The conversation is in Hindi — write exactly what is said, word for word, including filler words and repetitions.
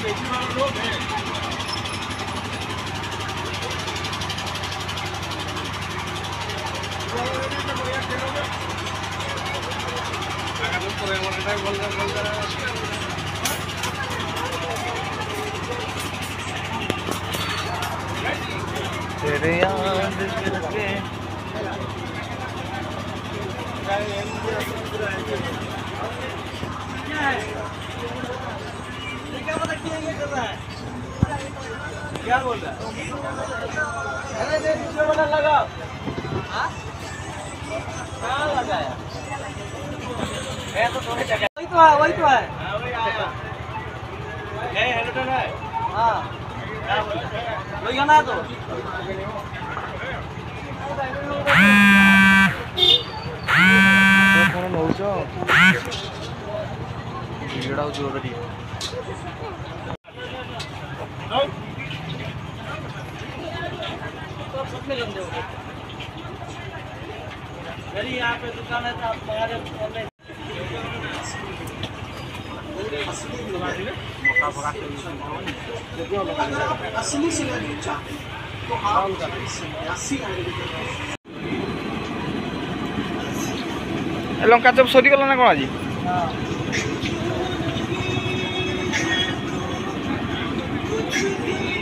तेरे याद करके क्या बोल रहा है? अरे देखो बना लगा। हाँ? कहाँ लगाया? है तो थोड़ी जगह। वही तो है, वही तो है। हाँ वही आया। है हेलोटन है। हाँ। क्या बोल रहा है? वही गाना है तो। तो कौन नौचो? वीडियो डाल जोर दी। मेरी यहाँ पे दुकान है तो आप हमारे ऑनलाइन असली सिलेंडर चाहते हैं तो आप सन्यासी आयुर्वेदिक लंका चप सरी गला ना कौन आज हाँ